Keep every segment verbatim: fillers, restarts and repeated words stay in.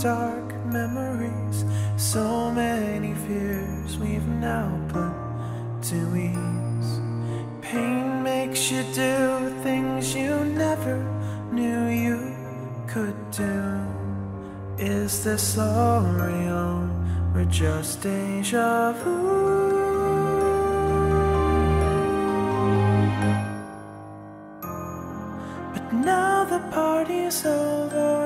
dark memories, so many fears we've now put to ease. Pain makes you do things you never knew you could do. Is this all real or just deja vu? But now the party's over,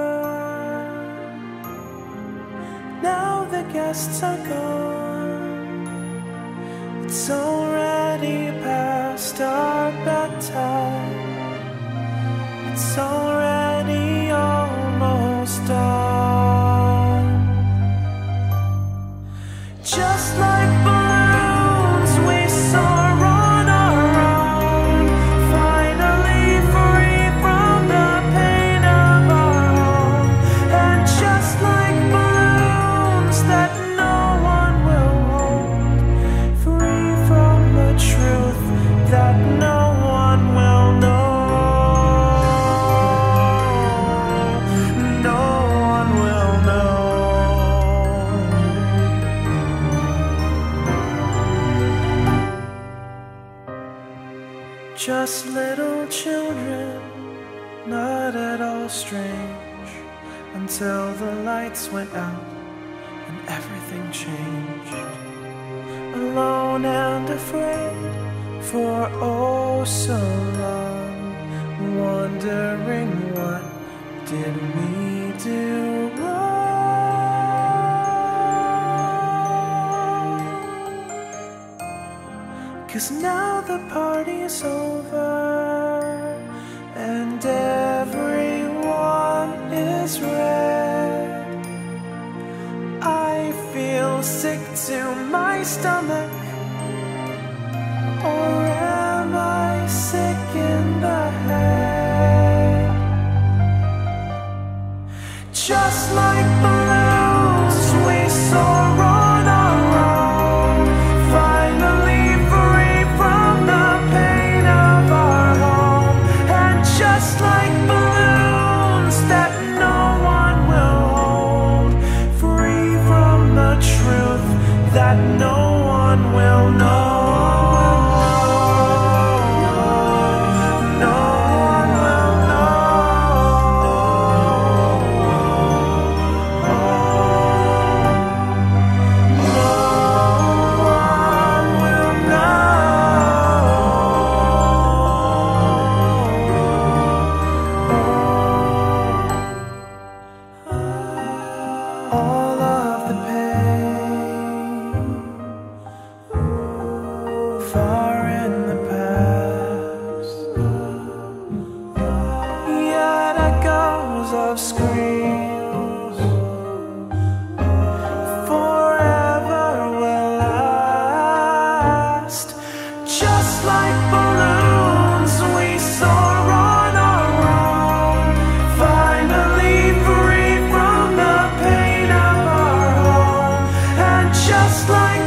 now the guests are gone. It's already past our bedtime, it's already almost dawn. Just like balloons we soar on our own, finally free from the pain of our home. And just like balloons that no one will hold, free from the truth that no one will know. Just little children, not at all strange, until the lights went out and everything changed. Alone and afraid for oh so long, wondering what did we do wrong. 'Cause now the party is over and everyone is red. I feel sick to my stomach, or am I sick in the head? Just like balloons we soar on our own, finally free from the pain of our home. And just like balloons that no one will hold, free from the truth that no one will know. All of the pain, far in the past, yet echoes of screams forever will last. Just like balloons we soar on our own, finally free from the pain of our home. And just like